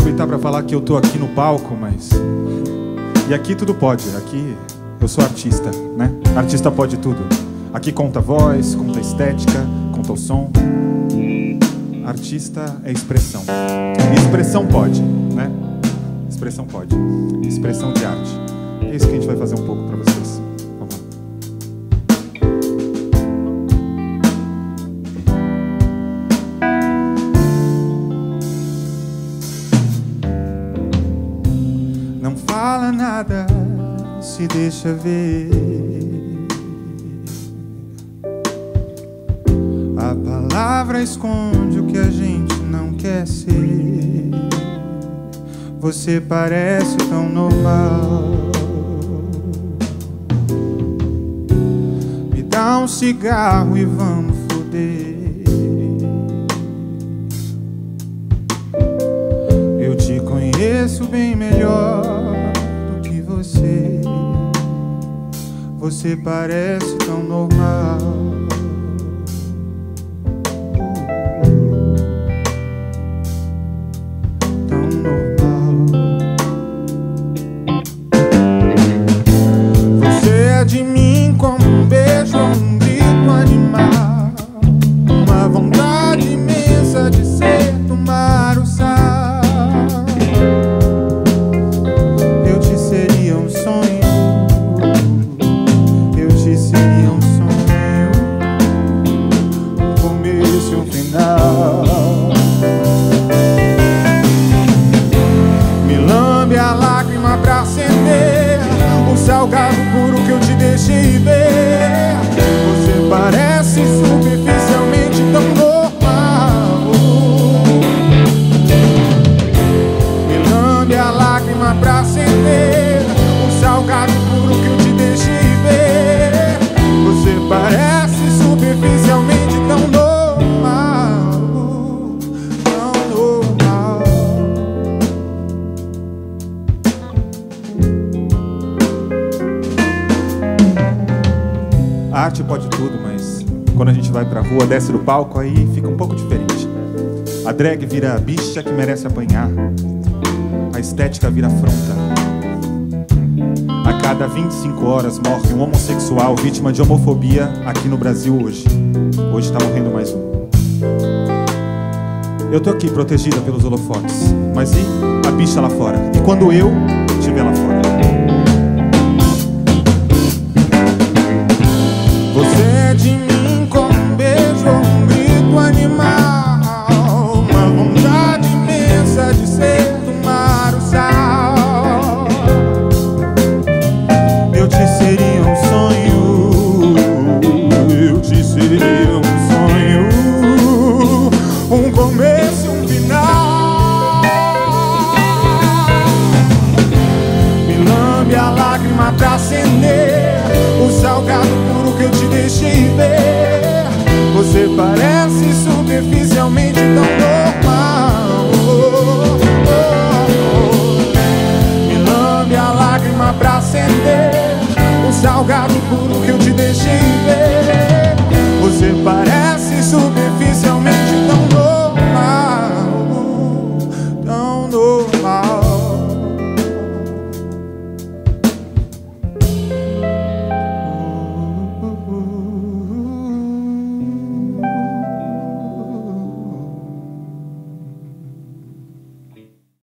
aproveitar para falar que eu tô aqui no palco, mas... E aqui tudo pode, aqui eu sou artista, né? Artista pode tudo. Aqui conta a voz, conta a estética, conta o som. Artista é expressão. E expressão pode, né? Expressão pode. Expressão de arte. É isso que a gente vai fazer um pouco para vocês. Vamos lá. Não fala nada, se deixa ver. A palavra esconde o que a gente não quer ser. Você parece tão normal. Me dá um cigarro e vamos foder. Eu te conheço bem melhor do que você. Você parece tão normal. De mim como um beijo ou um grito animal, uma vontade imensa de ser, tomar o sal. Eu te seria um sonho, eu te seria um sonho, um começo e um final. Me lambe a lágrima pra acender o salgado puro que eu te deixei ver. Você parece superficialmente tão normal. Me lambe a lágrima pra acender o salgado puro que eu te deixei ver. Você parece superficialmente tão normal, tão normal. A arte pode tudo, mas quando a gente vai pra rua, desce do palco, aí fica um pouco diferente. A drag vira a bicha que merece apanhar. A estética vira afronta. A cada 25 horas morre um homossexual vítima de homofobia aqui no Brasil hoje. Hoje tá morrendo mais um. Eu tô aqui protegida pelos holofotes, mas e a bicha lá fora? E quando eu estiver lá fora? Você é de mim como um beijo ou um grito animal, uma vontade imensa de ser, tomar o sal. Eu te seria um sonho, eu te seria um sonho, um começo e um final. Me lambe a lágrima pra acender o salgado puro que eu te deixei ver. Você parece superficialmente tão